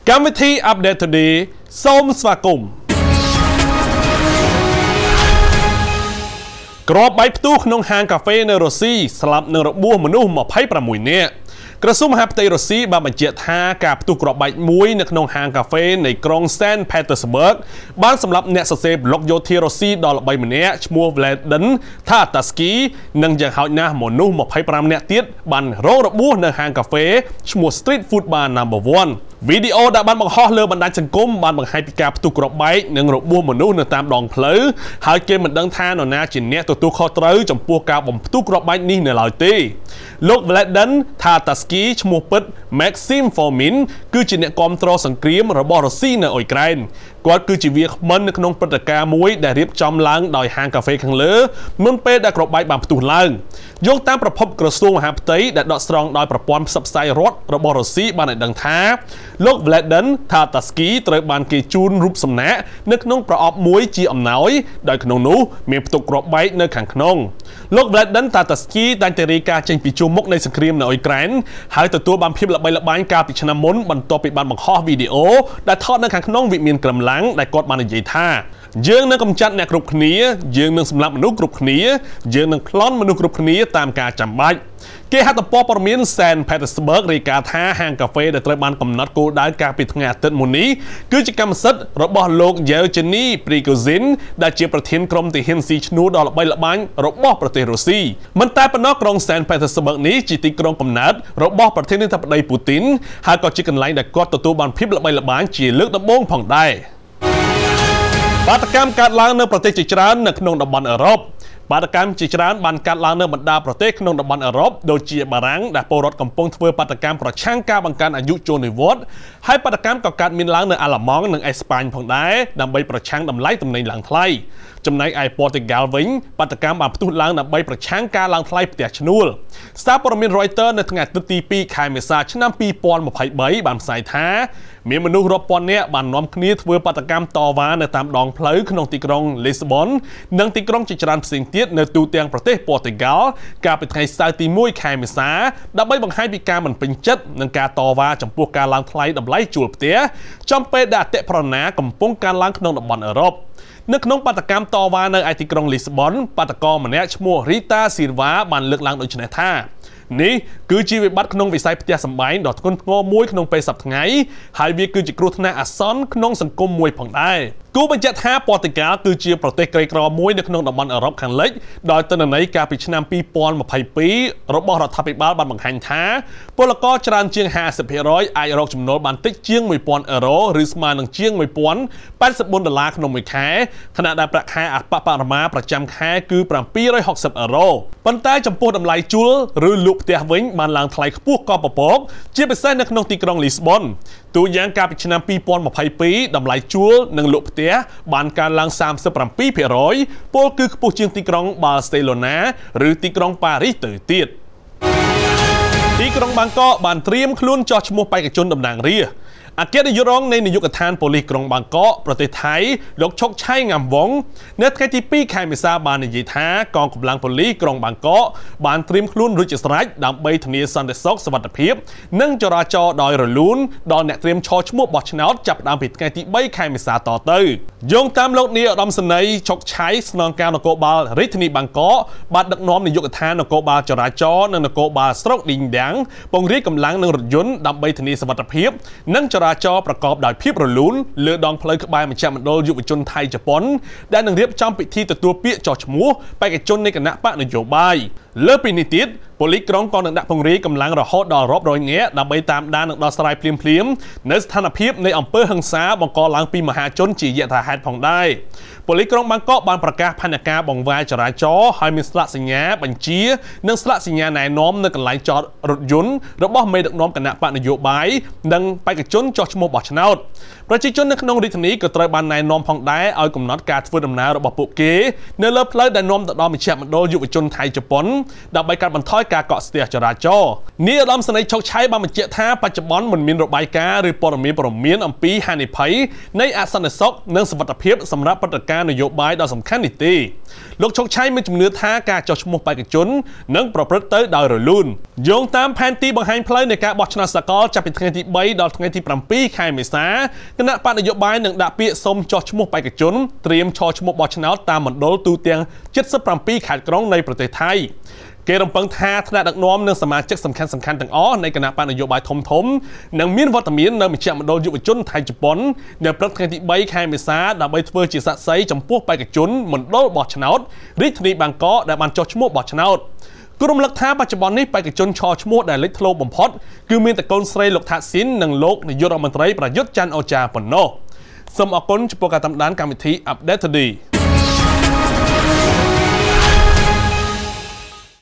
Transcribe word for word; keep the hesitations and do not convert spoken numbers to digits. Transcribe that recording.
កម្មវិធី Update Today សូមស្វាគមន៍ក្របបែកផ្ទុះក្នុងហាងកាហ្វេនៅរុស្ស៊ីស្លាប់នឹងរបួសមនុស្សម្ភៃប្រាំមួយនាក់ក្រសួងមហាផ្ទៃរុស្ស៊ីបានបញ្ជាក់ថាការផ្ទុះក្របបែកមួយនៅក្នុងហាងកាហ្វេនៃក្រុង Saint Petersburg បានសម្លាប់អ្នកសរសេរប្លុកយោធារុស្ស៊ីដ៏ល្បីម្នាក់ឈ្មោះ Vladimir Tatarsky និងយ៉ាងហោចណាស់មនុស្សម្ភៃប្រាំនាក់ទៀតបានរងរបួសនៅហាងកាហ្វេឈ្មោះ Street Food Bar Number One វីដេអូដែលបានបង្ហោះលើបណ្ដាញសង្គមបានបង្ហាញពីការផ្ទុះគ្រាប់បែកនិងរបួសមនុស្សនៅតាមដងផ្លូវហើយគេមិនដឹងថានរណាជាអ្នកទទួលខុសត្រូវចំពោះការបំផ្ទុះគ្រាប់បែកនេះនៅឡើយទេលោក Vladimir Tatarsky ឈ្មោះពិត Maxim Fomin គឺជាអ្នកគាំទ្រសង្គ្រាមរបស់រុស្ស៊ីនៅអ៊ុយក្រែនគាត់គឺជាវាគ្មិននៅក្នុងព្រឹត្តិការណ៍មួយដែលរៀបចំឡើងដោយហាងកាហ្វេខាងលើមុនពេលដែលគ្រាប់បែកបានផ្ទុះឡើងយោងតាមប្រភពក្រសួងមហាផ្ទៃដែលដកស្រង់ដោយប្រព័ន្ធផ្សព្វផ្សាយរដ្ឋរបស់រុស្ស៊ីបានឲ្យដឹងថាលោក Vladimir Tatarsky ត្រូវបានគេជូនរូបសំណាកនៅក្នុងប្រអប់មួយជាអំណោយដោយក្នុងនោះមានផ្ទុកគ្រាប់បែកនៅខាងក្នុងលោក Vladimir Tatarsky តែងតែរាយការណ៍ចេញពីជួរមុខនៃសង្គ្រាមនៅអ៊ុយក្រែនហើយទទួលបានភាពល្បីល្បាញកាលពីឆ្នាំមុនបន្ទាប់ពីបានបង្ហោះវីដេអូដែលថតនៅខាងក្នុងវិមានក្រំឡាំងដែលគាត់បាននិយាយថាយើងនឹងកម្ចាត់អ្នកគ្រប់គ្នាយើងនឹងសម្លាប់មនុស្សគ្រប់គ្នាយើងនឹងប្លន់មនុស្សគ្រប់គ្នាតាមការចាំបាច់គេហត្ថព័ត៌មាន Saint Petersburg រាយការណ៍ថាហាងកាហ្វេដែលត្រូវបានកំណត់គោលដៅកាលពីថ្ងៃអាទិត្យមុននេះគឺជាកម្មសិទ្ធិរបស់លោក Yevgeny Prigozhin ដែលជាប្រធានក្រុមទាហានស៊ីឈ្នួលដ៏ល្បីល្បាញរបស់ប្រទេសរុស្ស៊ីមិនតែប៉ុណ្ណោះក្រុង Saint Petersburg នេះជាទីក្រុងកំណើតរបស់ប្រធានាធិបតីពូទីនហើយក៏ជាកន្លែងដែលគាត់ទទួលបានភាពល្បីល្បាញជាលើកដំបូងផងដែរបាតកម្មកើតឡើងនៅប្រទេសជាច្រើននៅក្នុងតំបន់អឺរ៉ុបបាតកម្មជាច្រើនបានកាត់ឡើងនៅបណ្ដាប្រទេសក្នុងតំបន់អឺរ៉ុបដូចជាបារាំងដែលពលរដ្ឋកំពុងធ្វើបាតកម្មប្រឆាំងការបង្កើនអាយុចូលនិវត្តន៍ហើយបាតកម្មក៏កើតមានឡើងនៅអាល្លឺម៉ង់និងអេស្ប៉ាញផងដែរដើម្បីប្រឆាំងតម្លៃទំនិញឡើងថ្លៃចំណែកឯព័រទុយហ្គាល់វិញបាតកម្មបានផ្ទុះឡើងដើម្បីប្រឆាំងការឡើងថ្លៃផ្ទះឈ្នួលសារព័ត៌មាន Reuters នៅថ្ងៃអាទិត្យទីពីរខែមេសាឆ្នាំពីរពាន់ម្ភៃបីបានផ្សាយថាមានមនុស្សរាប់ពាន់នាក់បាននាំគ្នាធ្វើបាតកម្មតវ៉ានៅតាមដងផ្លូវក្នុងទីក្រុង Lisbon និងទីក្រុងជាច្រើនផ្សេងទៀតនៅទូទាំងប្រទេសព័រទុយហ្គាល់កាលពីថ្ងៃសៅរ៍ទីមួយខែមេសាដើម្បីបង្ហាញពីការមិនពេញចិត្តនឹងការតវ៉ាចំពោះការឡើងថ្លៃតម្លៃជួលផ្ទះចំពេលដែលអតិផរណាកំពុងកើនឡើងក្នុងតំបន់អឺរ៉ុបនៅក្នុងបាតកម្មតវ៉ានៅឯទីក្រុង Lisbon បាតករម្នាក់ឈ្មោះ Rita Silva បានលើកឡើងដូចនេះថានេះគឺជាវិបត្តិក្នុងវិស័យផ្ទះសម្បែងដ៏ធ្ងន់ធ្ងរមួយក្នុងពេលសប្តាហ៍ថ្ងៃហើយវាគឺជាគ្រោះថ្នាក់អាសន្នក្នុងសង្គមមួយផងដែរគូបញ្ជាក់ថាព័រទុយហ្គាល់គឺជាប្រទេសក្រីក្រមួយនៅក្នុងតំបន់អឺរ៉ុបខាងលិចដោយទិន្នន័យកាលពីឆ្នាំពីរពាន់ម្ភៃពីររបស់រដ្ឋាភិបាលបានបង្ហាញថាពលករច្រើនជាង ห้าสิบភាគរយ អាចរកចំណូលបានតិចជាងមួយពាន់អឺរ៉ូឬស្មើនឹងជាងមួយពាន់ប៉ែតសិបបួនដុល្លារក្នុងមួយខែខណៈដែលប្រាក់ខែអបបរមាប្រចាំខែគឺប្រាំពីររយហកសិបអឺរ៉ូប៉ុន្តែចំពោះតម្លៃជួលឬលក់ផ្ទះវិញបានឡើងថ្លៃខ្ពស់ក៏ពពកជាពិសេសនៅក្នុងទីក្រុង Lisbon ទូយ៉ាងកាលពីឆ្នាំពីរពាន់ម្ភៃពីរតម្លៃជួលនិងលក់ផ្ទះបានកើនឡើង សាមសិបប្រាំពីរភាគរយ ពលគឺខ្ពស់ជាងទីក្រុង Barcelona ឬទីក្រុង Paris ទៅទៀតទីក្រុងបាងកកបានត្រៀមខ្លួនចោះឈ្មោះបេក្ខជនតំណាងរាស្ត្រអគ្គនាយករងនៃនាយកដ្ឋានប៉ូលីសក្រុងបាងកកប្រទេសថៃលោកឈុកឆៃងាំវងនៅថ្ងៃទីពីរខែមេសាបាននិយាយថាកងកម្លាំងប៉ូលីសក្រុងបាងកកបានត្រៀមខ្លួនរួចជាស្រេចដើម្បីធានាសន្តិសុខសុវត្ថិភាពនិងចរាចរណ៍ដោយរលូនដល់អ្នកត្រៀមឈរឈ្មោះបោះឆ្នោតចាប់ផ្ដើមពីថ្ងៃទីបីខែមេសាតទៅយោងតាមលោកនាយឧត្តមសេនីយ៍ឈុកឆៃស្នងការនគរបាលរាជធានីបាងកកបានដឹកនាំនាយកដ្ឋាននគរបាលចរាចរណ៍និងនគរបាលស្រុកឌីងដាំងពង្រាយកម្លាំងនិងរថយន្តដើម្បីធានាសុវត្ថិភាពនិងចរាចរណ៍ប្រកបដោយភាពរលូនលើដងផ្លូវក្បែរមជ្ឈមណ្ឌលយុវជនថៃជប៉ុនដែលនឹងរៀបចំពិធីទទួលពាក្យចុះឈ្មោះបេក្ខជននៃគណៈបកនយោបាយលើពីនេះទៀតប៉ូលីសក្រុងក៏នឹងដាក់ពង្រាយកម្លាំងរហូតដល់រាប់រយនាក់ដើម្បីតាមដាននិងដោះស្រាយភ្លាមៗនៅស្ថានភាពនៃអំពើហិង្សាបង្កឡើងពីមហាជនជាយថាហេតុផងដែរប៉ូលីសក្រុងបាងកកបានប្រកាសផែនការបង្វែរចរាចរណ៍ហើយមានស្លាកសញ្ញាបញ្ជានិងស្លាកសញ្ញាណែនាំនៅកន្លែងចតរថយន្តរបស់មេដឹកនាំគណៈបកនយោបាយនិងបេក្ខជនចុះឈ្មោះបោះឆ្នោតប្រជាជននៅក្នុងរាជធានីក៏ត្រូវបានណែនាំផងដែរឲ្យកំណត់ការធ្វើដំណើររបស់ពួកគេនៅលើផ្លូវដែលនាំទៅដល់មជ្ឈមណ្ឌលយុវជនថៃជប៉ុនដើម្បីកាត់បន្ថយការកកស្ទះចរាចរណ៍នាយឧត្តមសេនីយ៍ឈុកឆៃបានបញ្ជាក់ថាបច្ចុប្បន្នមិនមានរបាយការណ៍ឬព័ត៌មានព្រមានអំពីហានិភ័យនៃអសន្តិសុខនិងសុវត្ថិភាពសម្រាប់ព្រឹត្តិការណ៍នយោបាយដ៏សំខាន់នេះទេលោកឈុកឆៃមានជំនឿថាការចោះឈ្មោះបេក្ខជននឹងប្រព្រឹត្តទៅដោយរលូនយោងតាមផែនទីបង្ហាញផ្លូវនៃការបោះឆ្នោតសកលចាប់ពីថ្ងៃទីបីដល់ថ្ងៃទីប្រាំពីរខែមេសាគណៈបកនយោបាយនឹងដាក់ពាក្យសុំចោះឈ្មោះបេក្ខជនត្រៀមឈរឈ្មោះបោះឆ្នោតតាមមណ្ឌលទូទាំងជិតសិបប្រាំពីរខេត្តក្រុងនៃប្រទេសថៃគេរំពឹងថាថ្នាក់ដឹកនាំនិងសមាជិកសំខាន់សំខាន់ទាំងអស់នៃគណៈបកនយោបាយធំធំនឹងមានវត្តមាននៅមជ្ឈមណ្ឌលយុវជនថៃជប៉ុននៅព្រឹកថ្ងៃទីបីខែមេសាដើម្បីធ្វើជាសាក្សីចំពោះបេក្ខជនមណ្ឌលបោះឆ្នោតរាជធានីបាងកកដែលបានចុះឈ្មោះបោះឆ្នោតគូរំលឹកថាបច្ចុប្បន្ននេះបេក្ខជនឈរឈ្មោះដែលលេចធ្លោបំផុតគឺមានតែកូនស្រីលោកថាក់ស៊ីននិងលោកនាយករដ្ឋមន្ត្រីប្រយុទ្ធច័ន្ទអូចាប៉ុណ្ណោះសូមអរគុណចំពោះការតាមដានកម្មវិធី Update Today